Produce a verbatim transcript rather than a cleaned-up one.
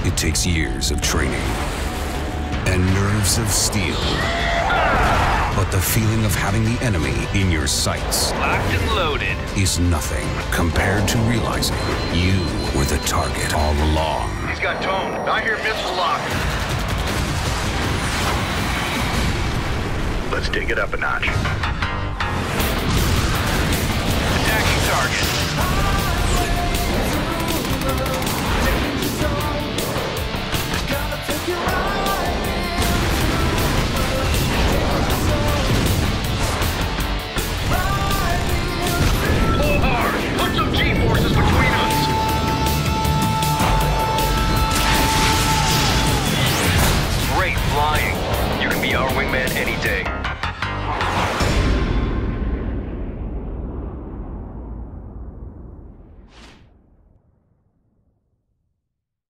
It takes years of training and nerves of steel. But the feeling of having the enemy in your sights, locked and loaded, is nothing compared to realizing you were the target all along. He's got tone. I hear missile lock. Let's take it up a notch. attacking target.